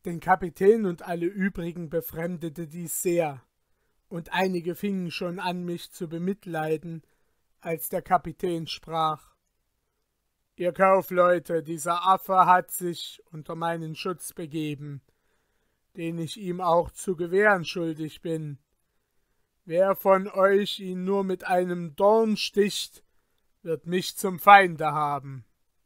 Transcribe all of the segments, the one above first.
Den Kapitän und alle übrigen befremdete dies sehr, und einige fingen schon an, mich zu bemitleiden, als der Kapitän sprach: »Ihr Kaufleute, dieser Affe hat sich unter meinen Schutz begeben, den ich ihm auch zu gewähren schuldig bin. Wer von euch ihn nur mit einem Dorn sticht, wird mich zum Feinde haben.«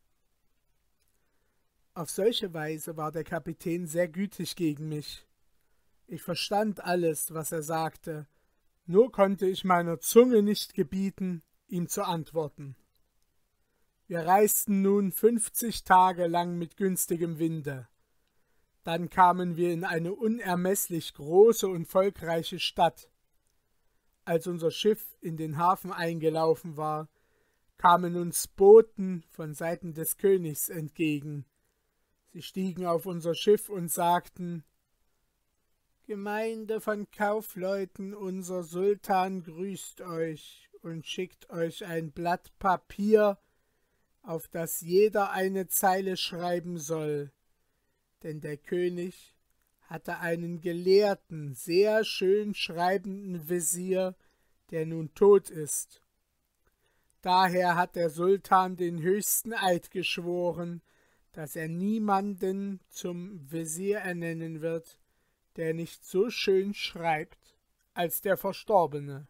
Auf solche Weise war der Kapitän sehr gütig gegen mich. Ich verstand alles, was er sagte, nur konnte ich meiner Zunge nicht gebieten, ihm zu antworten. Wir reisten nun 50 Tage lang mit günstigem Winde. Dann kamen wir in eine unermesslich große und volkreiche Stadt. Als unser Schiff in den Hafen eingelaufen war, kamen uns Boten von Seiten des Königs entgegen. Sie stiegen auf unser Schiff und sagten: »Gemeinde von Kaufleuten, unser Sultan grüßt euch und schickt euch ein Blatt Papier, auf das jeder eine Zeile schreiben soll, denn der König hatte einen gelehrten, sehr schön schreibenden Wesir, der nun tot ist. Daher hat der Sultan den höchsten Eid geschworen, dass er niemanden zum Wesir ernennen wird, der nicht so schön schreibt als der Verstorbene.«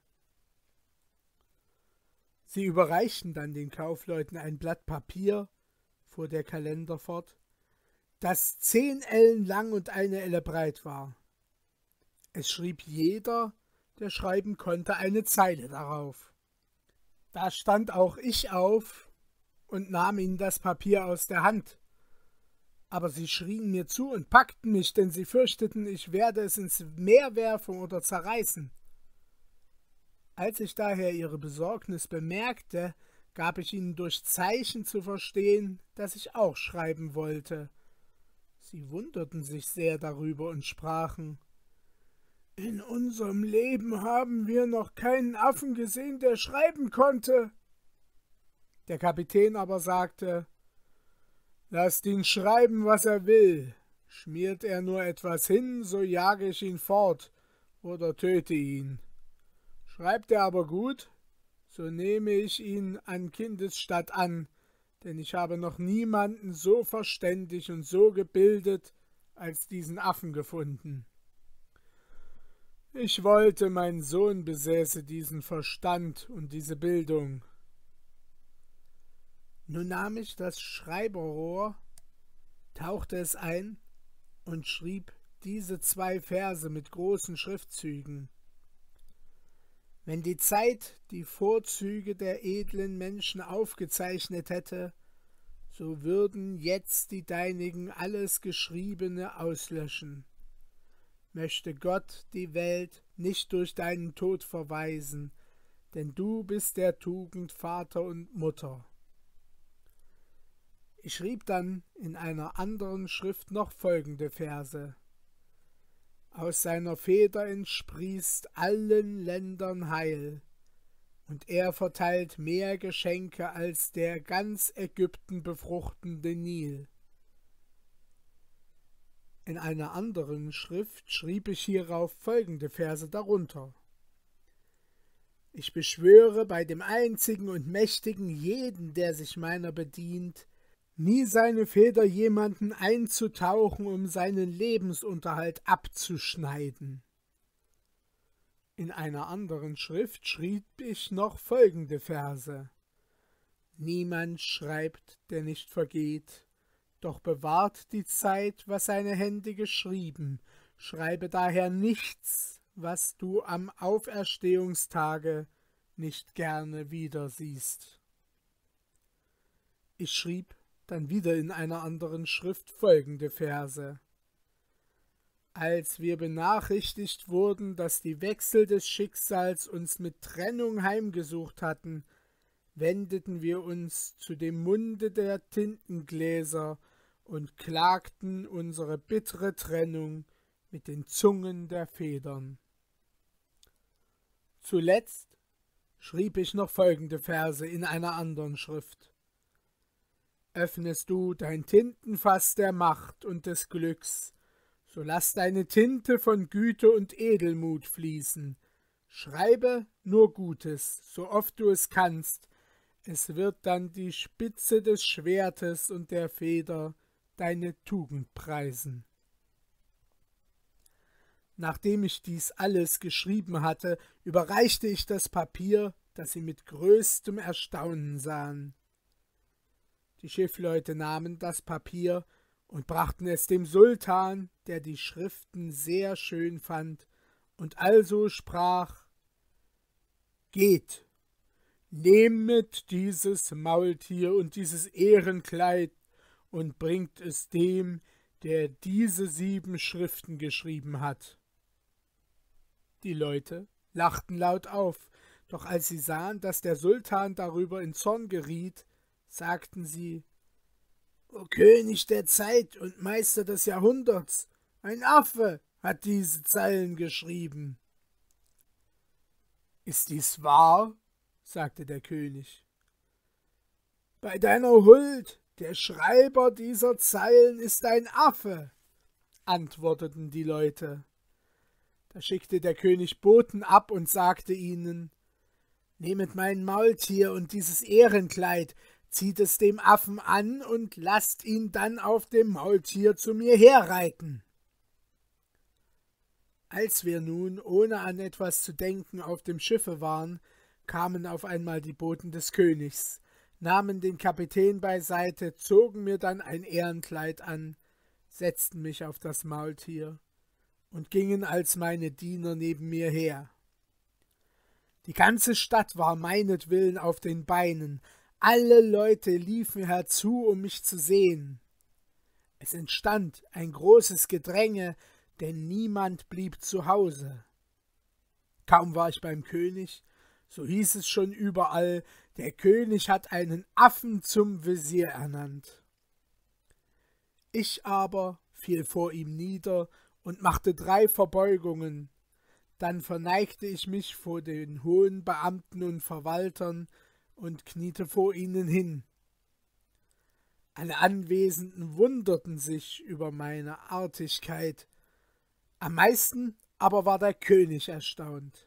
Sie überreichten dann den Kaufleuten ein Blatt Papier, fuhr der Kalender fort, das 10 Ellen lang und 1 Elle breit war. Es schrieb jeder, der schreiben konnte, eine Zeile darauf. Da stand auch ich auf und nahm ihnen das Papier aus der Hand. Aber sie schrien mir zu und packten mich, denn sie fürchteten, ich werde es ins Meer werfen oder zerreißen. Als ich daher ihre Besorgnis bemerkte, gab ich ihnen durch Zeichen zu verstehen, dass ich auch schreiben wollte. Sie wunderten sich sehr darüber und sprachen: »In unserem Leben haben wir noch keinen Affen gesehen, der schreiben konnte.« Der Kapitän aber sagte: »Lasst ihn schreiben, was er will. Schmiert er nur etwas hin, so jage ich ihn fort oder töte ihn. Schreibt er aber gut, so nehme ich ihn an Kindesstatt an, denn ich habe noch niemanden so verständig und so gebildet als diesen Affen gefunden. Ich wollte, mein Sohn besäße diesen Verstand und diese Bildung.« Nun nahm ich das Schreiberrohr, tauchte es ein und schrieb diese 2 Verse mit großen Schriftzügen: »Wenn die Zeit die Vorzüge der edlen Menschen aufgezeichnet hätte, so würden jetzt die Deinigen alles Geschriebene auslöschen. Möchte Gott die Welt nicht durch deinen Tod verweisen, denn du bist der Tugend Vater und Mutter.« Ich schrieb dann in einer anderen Schrift noch folgende Verse: »Aus seiner Feder entsprießt allen Ländern Heil, und er verteilt mehr Geschenke als der ganz Ägypten befruchtende Nil.« In einer anderen Schrift schrieb ich hierauf folgende Verse darunter: »Ich beschwöre bei dem einzigen und mächtigen jeden, der sich meiner bedient, nie seine Feder jemanden einzutauchen, um seinen Lebensunterhalt abzuschneiden.« In einer anderen Schrift schrieb ich noch folgende Verse: »Niemand schreibt, der nicht vergeht, doch bewahrt die Zeit, was seine Hände geschrieben. Schreibe daher nichts, was du am Auferstehungstage nicht gerne wieder siehst.« Ich schrieb dann wieder in einer anderen Schrift folgende Verse: »Als wir benachrichtigt wurden, dass die Wechsel des Schicksals uns mit Trennung heimgesucht hatten, wendeten wir uns zu dem Munde der Tintengläser und klagten unsere bittere Trennung mit den Zungen der Federn.« Zuletzt schrieb ich noch folgende Verse in einer anderen Schrift: »Öffnest du dein Tintenfass der Macht und des Glücks, So lass deine Tinte von Güte und Edelmut fließen. Schreibe nur Gutes, so oft du es kannst. Es wird dann die Spitze des Schwertes und der Feder deine Tugend preisen. Nachdem ich dies alles geschrieben hatte, überreichte ich das Papier, das sie mit größtem Erstaunen sahen. Die Schiffleute nahmen das Papier und brachten es dem Sultan, der die Schriften sehr schön fand, und also sprach: »Geht, nehmet dieses Maultier und dieses Ehrenkleid und bringt es dem, der diese 7 Schriften geschrieben hat.« Die Leute lachten laut auf, doch als sie sahen, dass der Sultan darüber in Zorn geriet, sagten sie: »O König der Zeit und Meister des Jahrhunderts, ein Affe hat diese Zeilen geschrieben.« »Ist dies wahr?« sagte der König. »Bei deiner Huld, der Schreiber dieser Zeilen ist ein Affe«, antworteten die Leute. Da schickte der König Boten ab und sagte ihnen: »Nehmet mein Maultier und dieses Ehrenkleid, zieht es dem Affen an und lasst ihn dann auf dem Maultier zu mir herreiten.« Als wir nun, ohne an etwas zu denken, auf dem Schiffe waren, kamen auf einmal die Boten des Königs, nahmen den Kapitän beiseite, zogen mir dann ein Ehrenkleid an, setzten mich auf das Maultier und gingen als meine Diener neben mir her. Die ganze Stadt war meinetwillen auf den Beinen, alle Leute liefen herzu, um mich zu sehen. Es entstand ein großes Gedränge, denn niemand blieb zu Hause. Kaum war ich beim König, so hieß es schon überall, der König hat einen Affen zum Visier ernannt. Ich aber fiel vor ihm nieder und machte 3 Verbeugungen. Dann verneigte ich mich vor den hohen Beamten und Verwaltern und kniete vor ihnen hin. Alle Anwesenden wunderten sich über meine Artigkeit. Am meisten aber war der König erstaunt.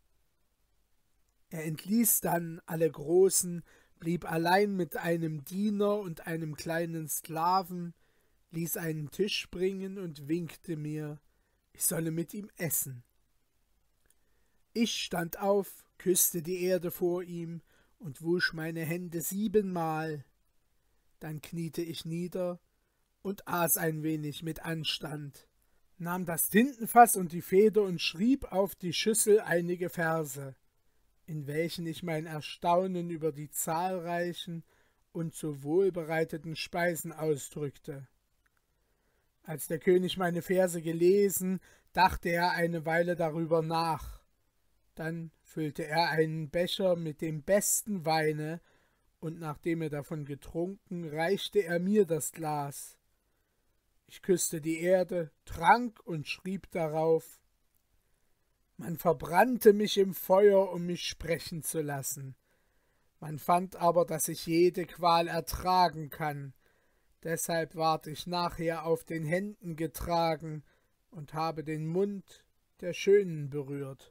Er entließ dann alle Großen, blieb allein mit einem Diener und einem kleinen Sklaven, ließ einen Tisch bringen und winkte mir, ich solle mit ihm essen. Ich stand auf, küßte die Erde vor ihm und wusch meine Hände 7-mal. Dann kniete ich nieder und aß ein wenig mit Anstand, nahm das Tintenfass und die Feder und schrieb auf die Schüssel einige Verse, in welchen ich mein Erstaunen über die zahlreichen und so wohlbereiteten Speisen ausdrückte. Als der König meine Verse gelesen, dachte er eine Weile darüber nach. Dann füllte er einen Becher mit dem besten Weine, und nachdem er davon getrunken, reichte er mir das Glas. Ich küßte die Erde, trank und schrieb darauf: Man verbrannte mich im Feuer, um mich sprechen zu lassen. Man fand aber, dass ich jede Qual ertragen kann. Deshalb ward ich nachher auf den Händen getragen und habe den Mund der Schönen berührt.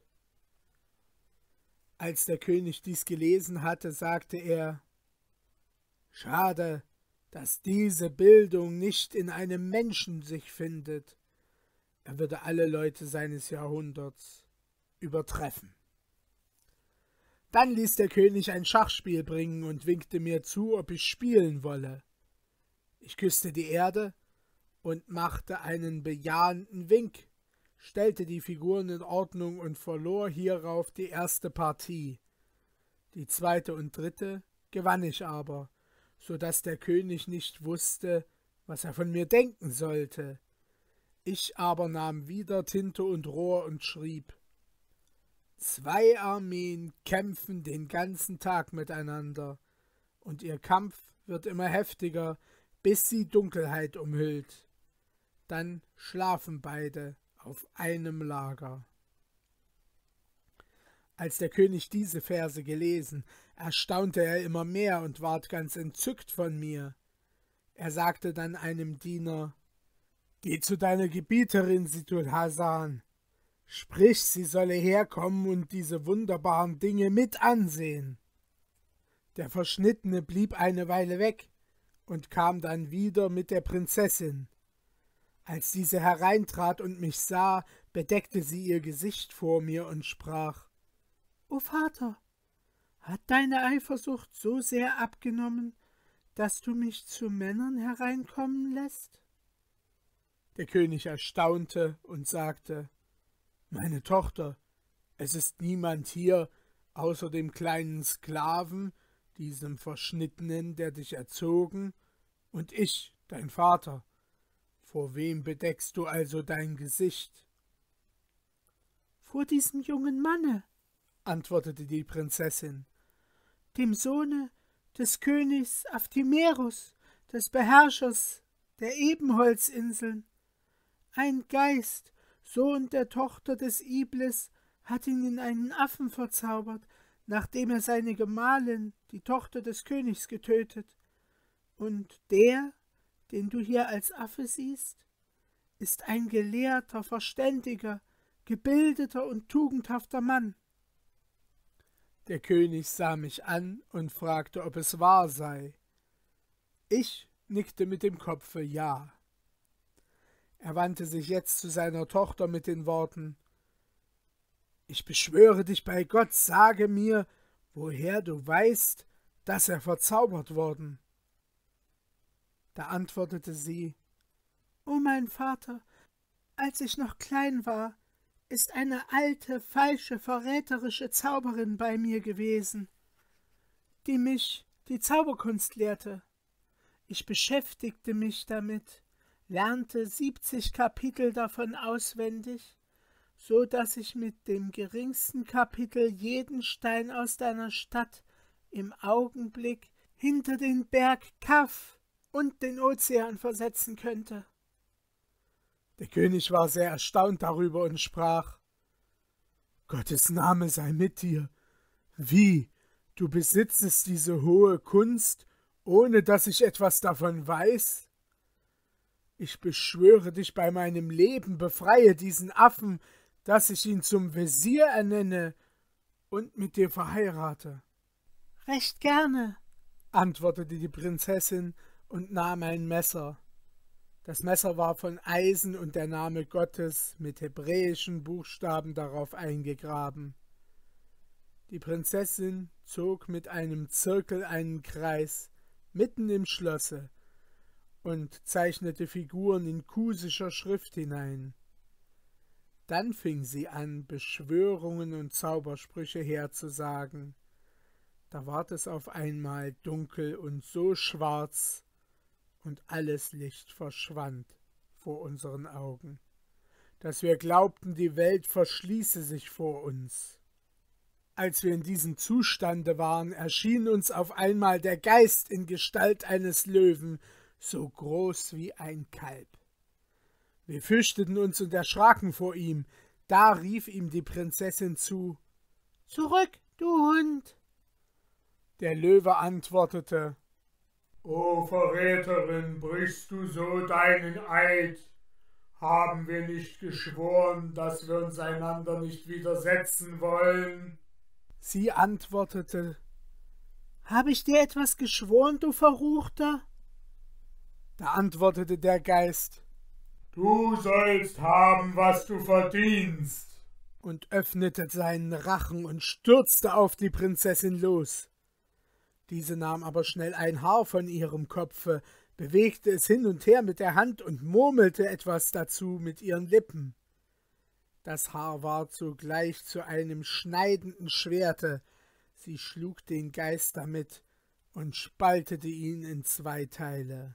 Als der König dies gelesen hatte, sagte er: »Schade, dass diese Bildung nicht in einem Menschen sich findet. Er würde alle Leute seines Jahrhunderts übertreffen.« Dann ließ der König ein Schachspiel bringen und winkte mir zu, ob ich spielen wolle. Ich küßte die Erde und machte einen bejahenden Wink, stellte die Figuren in Ordnung und verlor hierauf die erste Partie. Die 2. und 3. gewann ich aber, so daß der König nicht wusste, was er von mir denken sollte. Ich aber nahm wieder Tinte und Rohr und schrieb: 2 Armeen kämpfen den ganzen Tag miteinander, und ihr Kampf wird immer heftiger, bis sie Dunkelheit umhüllt. Dann schlafen beide auf einem Lager. Als der König diese Verse gelesen, erstaunte er immer mehr und ward ganz entzückt von mir. Er sagte dann einem Diener: Geh zu deiner Gebieterin Situl Hasan. Sprich, sie solle herkommen und diese wunderbaren Dinge mit ansehen. Der Verschnittene blieb eine Weile weg und kam dann wieder mit der Prinzessin. Als diese hereintrat und mich sah, bedeckte sie ihr Gesicht vor mir und sprach: »O Vater, hat deine Eifersucht so sehr abgenommen, dass du mich zu Männern hereinkommen lässt?« Der König erstaunte und sagte: »Meine Tochter, es ist niemand hier, außer dem kleinen Sklaven, diesem Verschnittenen, der dich erzogen, und ich, dein Vater. Vor wem bedeckst du also dein Gesicht?« »Vor diesem jungen Manne«, antwortete die Prinzessin, »dem Sohne des Königs Aftimerus, des Beherrschers der Ebenholzinseln. Ein Geist, Sohn der Tochter des Iblis, hat ihn in einen Affen verzaubert, nachdem er seine Gemahlin, die Tochter des Königs, getötet. Und der, den du hier als Affe siehst, ist ein gelehrter, verständiger, gebildeter und tugendhafter Mann.« Der König sah mich an und fragte, ob es wahr sei. Ich nickte mit dem Kopfe ja. Er wandte sich jetzt zu seiner Tochter mit den Worten: »Ich beschwöre dich bei Gott, sage mir, woher du weißt, dass er verzaubert worden.« Da antwortete sie: »O mein Vater, als ich noch klein war, ist eine alte, falsche, verräterische Zauberin bei mir gewesen, die mich die Zauberkunst lehrte. Ich beschäftigte mich damit, lernte 70 Kapitel davon auswendig, so dass ich mit dem geringsten Kapitel jeden Stein aus deiner Stadt im Augenblick hinter den Berg Kaf und den Ozean versetzen könnte.« Der König war sehr erstaunt darüber und sprach: »Gottes Name sei mit dir. Wie, du besitzest diese hohe Kunst, ohne dass ich etwas davon weiß? Ich beschwöre dich bei meinem Leben, befreie diesen Affen, dass ich ihn zum Wesir ernenne und mit dir verheirate.« »Recht gerne«, antwortete die Prinzessin und nahm ein Messer. Das Messer war von Eisen und der Name Gottes mit hebräischen Buchstaben darauf eingegraben. Die Prinzessin zog mit einem Zirkel einen Kreis mitten im Schlosse und zeichnete Figuren in kusischer Schrift hinein. Dann fing sie an, Beschwörungen und Zaubersprüche herzusagen. Da ward es auf einmal dunkel und so schwarz, und alles Licht verschwand vor unseren Augen, dass wir glaubten, die Welt verschließe sich vor uns. Als wir in diesem Zustande waren, erschien uns auf einmal der Geist in Gestalt eines Löwen, so groß wie ein Kalb. Wir fürchteten uns und erschraken vor ihm. Da rief ihm die Prinzessin zu: »Zurück, du Hund!« Der Löwe antwortete: »O Verräterin, brichst du so deinen Eid? Haben wir nicht geschworen, dass wir uns einander nicht widersetzen wollen?« Sie antwortete: »Habe ich dir etwas geschworen, du Verruchter?« Da antwortete der Geist: »Du sollst haben, was du verdienst«, und öffnete seinen Rachen und stürzte auf die Prinzessin los. Diese nahm aber schnell ein Haar von ihrem Kopfe, bewegte es hin und her mit der Hand und murmelte etwas dazu mit ihren Lippen. Das Haar ward sogleich zu einem schneidenden Schwerte. Sie schlug den Geist damit und spaltete ihn in 2 Teile.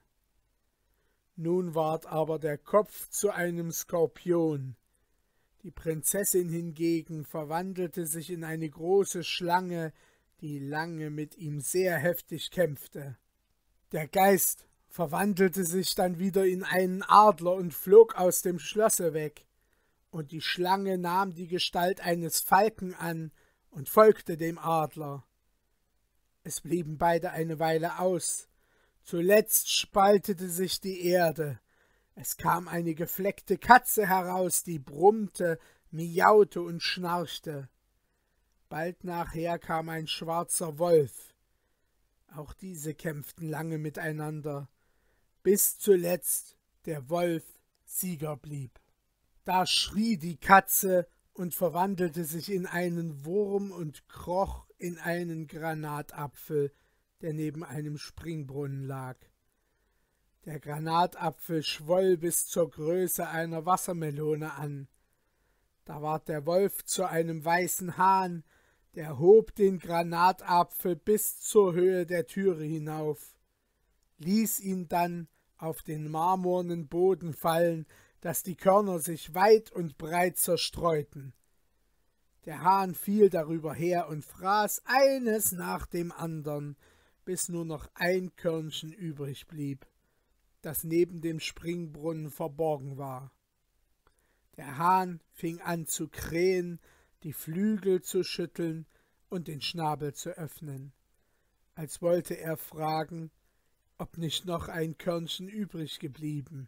Nun ward aber der Kopf zu einem Skorpion. Die Prinzessin hingegen verwandelte sich in eine große Schlange, die lange mit ihm sehr heftig kämpfte. Der Geist verwandelte sich dann wieder in einen Adler und flog aus dem Schlosse weg, und die Schlange nahm die Gestalt eines Falken an und folgte dem Adler. Es blieben beide eine Weile aus. Zuletzt spaltete sich die Erde. Es kam eine gefleckte Katze heraus, die brummte, miaute und schnarchte. Bald nachher kam ein schwarzer Wolf. Auch diese kämpften lange miteinander, bis zuletzt der Wolf Sieger blieb. Da schrie die Katze und verwandelte sich in einen Wurm und kroch in einen Granatapfel, der neben einem Springbrunnen lag. Der Granatapfel schwoll bis zur Größe einer Wassermelone an. Da ward der Wolf zu einem weißen Hahn, der hob den Granatapfel bis zur Höhe der Türe hinauf, ließ ihn dann auf den marmornen Boden fallen, daß die Körner sich weit und breit zerstreuten. Der Hahn fiel darüber her und fraß eines nach dem andern, bis nur noch ein Körnchen übrig blieb, das neben dem Springbrunnen verborgen war. Der Hahn fing an zu krähen, die Flügel zu schütteln und den Schnabel zu öffnen, als wollte er fragen, ob nicht noch ein Körnchen übrig geblieben.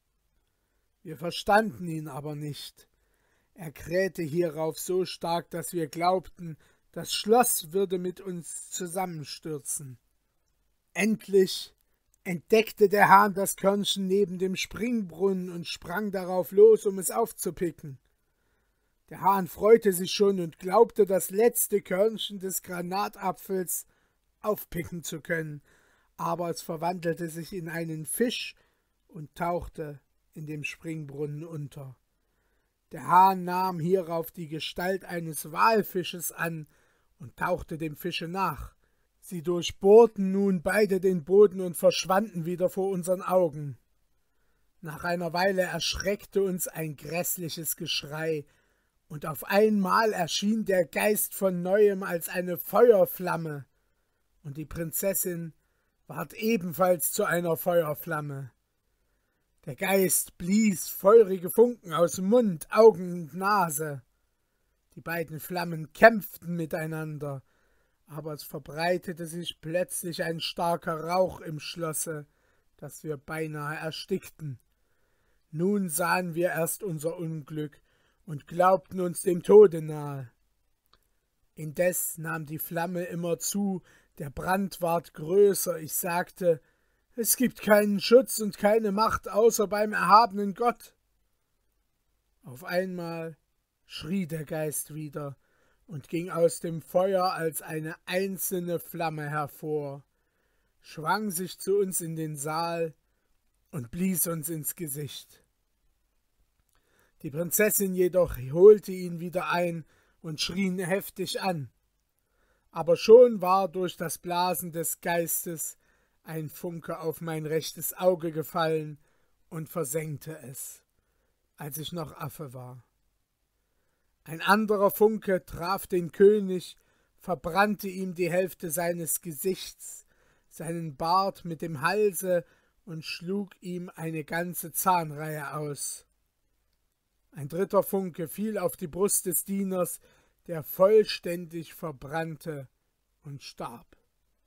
Wir verstanden ihn aber nicht. Er krähte hierauf so stark, dass wir glaubten, das Schloss würde mit uns zusammenstürzen. Endlich entdeckte der Hahn das Körnchen neben dem Springbrunnen und sprang darauf los, um es aufzupicken. Der Hahn freute sich schon und glaubte, das letzte Körnchen des Granatapfels aufpicken zu können, aber es verwandelte sich in einen Fisch und tauchte in dem Springbrunnen unter. Der Hahn nahm hierauf die Gestalt eines Walfisches an und tauchte dem Fische nach. Sie durchbohrten nun beide den Boden und verschwanden wieder vor unseren Augen. Nach einer Weile erschreckte uns ein grässliches Geschrei, und auf einmal erschien der Geist von neuem als eine Feuerflamme, und die Prinzessin ward ebenfalls zu einer Feuerflamme. Der Geist blies feurige Funken aus Mund, Augen und Nase. Die beiden Flammen kämpften miteinander, aber es verbreitete sich plötzlich ein starker Rauch im Schlosse, dass wir beinahe erstickten. Nun sahen wir erst unser Unglück und glaubten uns dem Tode nahe. Indes nahm die Flamme immer zu, der Brand ward größer. Ich sagte, es gibt keinen Schutz und keine Macht außer beim erhabenen Gott. Auf einmal schrie der Geist wieder und ging aus dem Feuer als eine einzelne Flamme hervor, schwang sich zu uns in den Saal und blies uns ins Gesicht. Die Prinzessin jedoch holte ihn wieder ein und schrie ihn heftig an. Aber schon war durch das Blasen des Geistes ein Funke auf mein rechtes Auge gefallen und versenkte es, als ich noch Affe war. Ein anderer Funke traf den König, verbrannte ihm die Hälfte seines Gesichts, seinen Bart mit dem Halse und schlug ihm eine ganze Zahnreihe aus. Ein dritter Funke fiel auf die Brust des Dieners, der vollständig verbrannte und starb.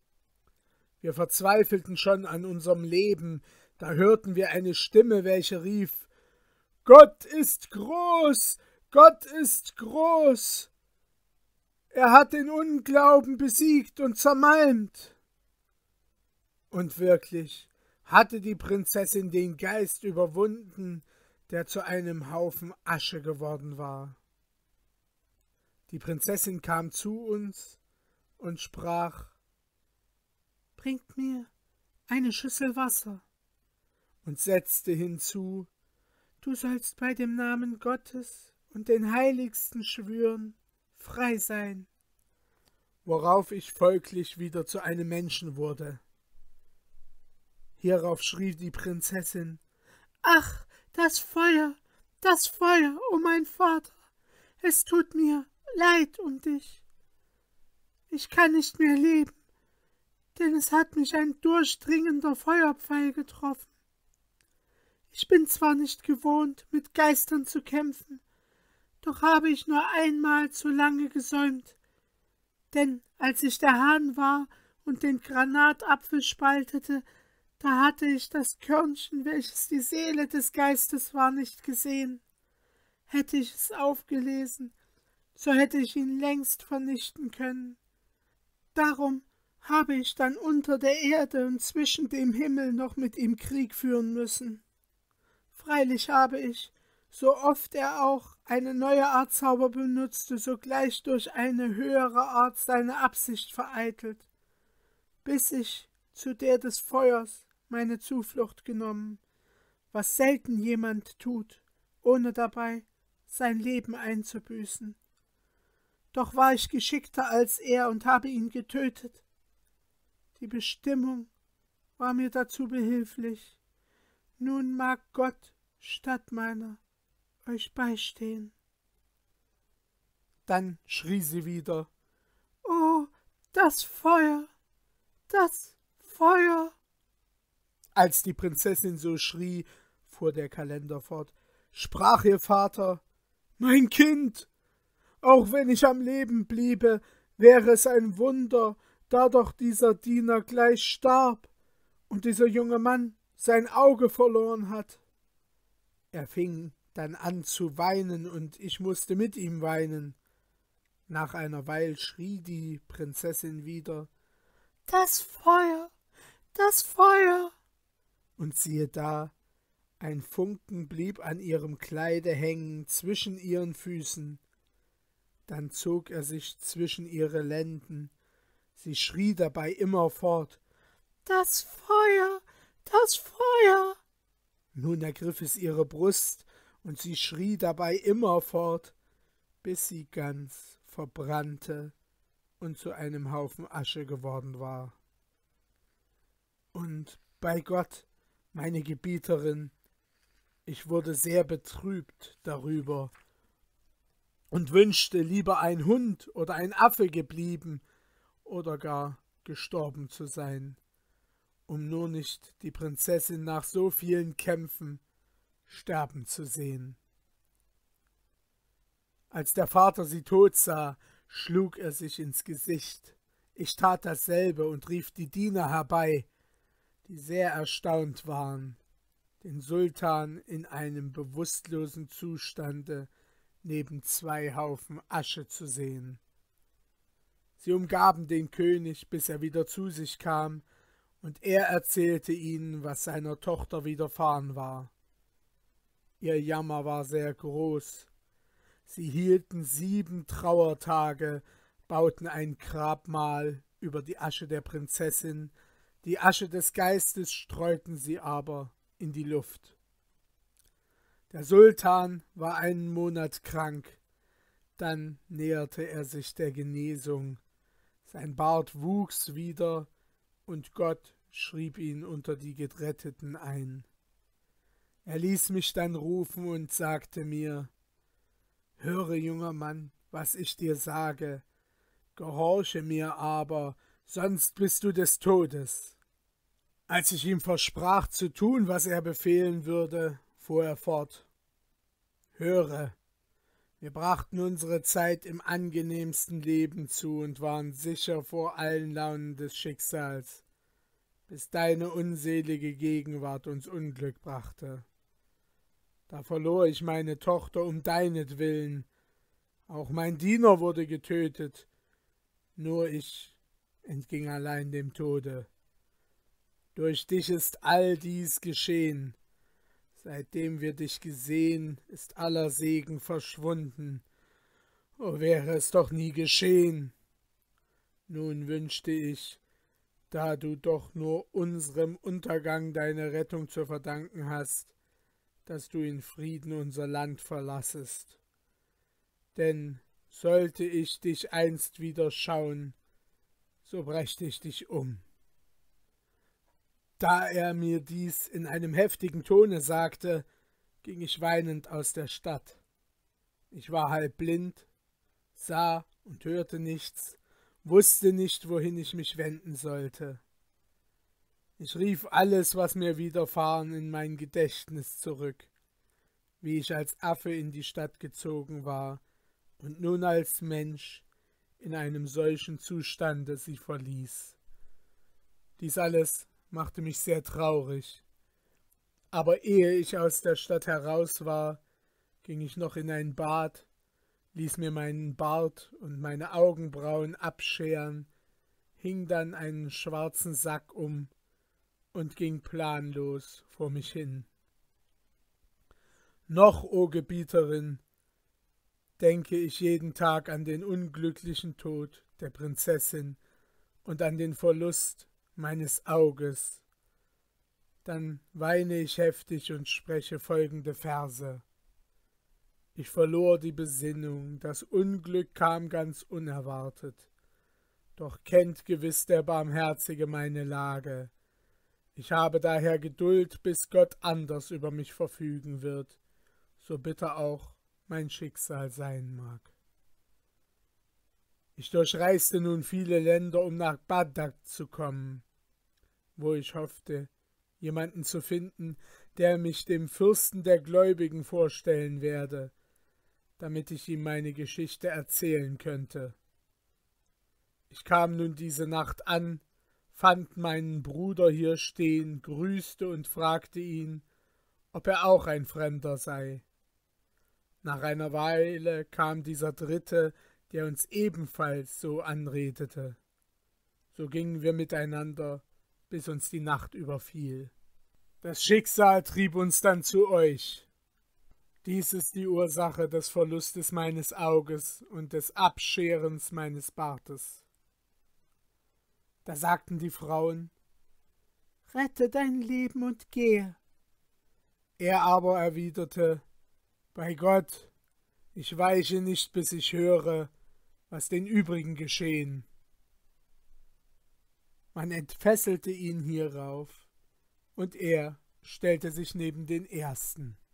Wir verzweifelten schon an unserem Leben, da hörten wir eine Stimme, welche rief: »Gott ist groß! Gott ist groß! Er hat den Unglauben besiegt und zermalmt!« Und wirklich hatte die Prinzessin den Geist überwunden, der zu einem Haufen Asche geworden war. Die Prinzessin kam zu uns und sprach: »Bringt mir eine Schüssel Wasser«, und setzte hinzu: »Du sollst bei dem Namen Gottes und den Heiligsten schwören, frei sein.« Worauf ich folglich wieder zu einem Menschen wurde. Hierauf schrie die Prinzessin: »Ach, das Feuer, oh mein Vater, es tut mir leid um dich. Ich kann nicht mehr leben, denn es hat mich ein durchdringender Feuerpfeil getroffen. Ich bin zwar nicht gewohnt, mit Geistern zu kämpfen, doch habe ich nur einmal zu lange gesäumt, denn als ich der Hahn war und den Granatapfel spaltete, Da hatte ich das Körnchen, welches die Seele des Geistes war, nicht gesehen. Hätte ich es aufgelesen, so hätte ich ihn längst vernichten können. Darum habe ich dann unter der Erde und zwischen dem Himmel noch mit ihm Krieg führen müssen. Freilich habe ich, so oft er auch eine neue Art Zauber benutzte, sogleich durch eine höhere Art seine Absicht vereitelt, bis ich zu der des Feuers meine Zuflucht genommen, was selten jemand tut, ohne dabei sein Leben einzubüßen. Doch war ich geschickter als er und habe ihn getötet. Die Bestimmung war mir dazu behilflich. Nun mag Gott statt meiner euch beistehen. Dann schrie sie wieder: »Oh, das Feuer, das Feuer!« Als die Prinzessin so schrie, fuhr der Kalender fort, sprach ihr Vater: »Mein Kind, auch wenn ich am Leben bliebe, wäre es ein Wunder, da doch dieser Diener gleich starb und dieser junge Mann sein Auge verloren hat.« Er fing dann an zu weinen, und ich musste mit ihm weinen. Nach einer Weile schrie die Prinzessin wieder: »Das Feuer, das Feuer!« Und siehe da, ein Funken blieb an ihrem Kleide hängen zwischen ihren Füßen. Dann zog er sich zwischen ihre Lenden. Sie schrie dabei immerfort: »Das Feuer, das Feuer!« Nun ergriff es ihre Brust, und sie schrie dabei immerfort, bis sie ganz verbrannte und zu einem Haufen Asche geworden war. Und bei Gott, meine Gebieterin, ich wurde sehr betrübt darüber und wünschte lieber ein Hund oder ein Affe geblieben oder gar gestorben zu sein, um nur nicht die Prinzessin nach so vielen Kämpfen sterben zu sehen. Als der Vater sie tot sah, schlug er sich ins Gesicht. Ich tat dasselbe und rief die Diener herbei, die sehr erstaunt waren, den Sultan in einem bewusstlosen Zustande neben 2 Haufen Asche zu sehen. Sie umgaben den König, bis er wieder zu sich kam, und er erzählte ihnen, was seiner Tochter widerfahren war. Ihr Jammer war sehr groß. Sie hielten 7 Trauertage, bauten ein Grabmal über die Asche der Prinzessin, die Asche des Geistes streuten sie aber in die Luft. Der Sultan war einen Monat krank, dann näherte er sich der Genesung. Sein Bart wuchs wieder, und Gott schrieb ihn unter die Geretteten ein. Er ließ mich dann rufen und sagte mir: »Höre, junger Mann, was ich dir sage, gehorche mir aber, sonst bist du des Todes.« Als ich ihm versprach zu tun, was er befehlen würde, fuhr er fort: »Höre, wir brachten unsere Zeit im angenehmsten Leben zu und waren sicher vor allen Launen des Schicksals, bis deine unselige Gegenwart uns Unglück brachte. Da verlor ich meine Tochter um deinetwillen, auch mein Diener wurde getötet, nur ich entging allein dem Tode. Durch dich ist all dies geschehen. Seitdem wir dich gesehen, ist aller Segen verschwunden. Oh, wäre es doch nie geschehen. Nun wünschte ich, da du doch nur unserem Untergang deine Rettung zu verdanken hast, dass du in Frieden unser Land verlassest. Denn sollte ich dich einst wieder schauen, so brächte ich dich um.« Da er mir dies in einem heftigen Tone sagte, ging ich weinend aus der Stadt. Ich war halb blind, sah und hörte nichts, wusste nicht, wohin ich mich wenden sollte. Ich rief alles, was mir widerfahren, in mein Gedächtnis zurück, wie ich als Affe in die Stadt gezogen war und nun als Mensch in einem solchen Zustande sie verließ. Dies alles machte mich sehr traurig. Aber ehe ich aus der Stadt heraus war, ging ich noch in ein Bad, ließ mir meinen Bart und meine Augenbrauen abscheren, hing dann einen schwarzen Sack um und ging planlos vor mich hin. Noch, o Gebieterin, denke ich jeden Tag an den unglücklichen Tod der Prinzessin und an den Verlust meines Auges. Dann weine ich heftig und spreche folgende Verse. Ich verlor die Besinnung, das Unglück kam ganz unerwartet. Doch kennt gewiss der Barmherzige meine Lage. Ich habe daher Geduld, bis Gott anders über mich verfügen wird, so bitter auch mein Schicksal sein mag. Ich durchreiste nun viele Länder, um nach Bagdad zu kommen, wo ich hoffte, jemanden zu finden, der mich dem Fürsten der Gläubigen vorstellen werde, damit ich ihm meine Geschichte erzählen könnte. Ich kam nun diese Nacht an, fand meinen Bruder hier stehen, grüßte und fragte ihn, ob er auch ein Fremder sei. Nach einer Weile kam dieser Dritte, der uns ebenfalls so anredete. So gingen wir miteinander, bis uns die Nacht überfiel. Das Schicksal trieb uns dann zu euch. Dies ist die Ursache des Verlustes meines Auges und des Abscherens meines Bartes. Da sagten die Frauen, »Rette dein Leben und gehe.« Er aber erwiderte, »Bei Gott, ich weiche nicht, bis ich höre, was den übrigen geschehen.« Man entfesselte ihn hierauf, und er stellte sich neben den Ersten.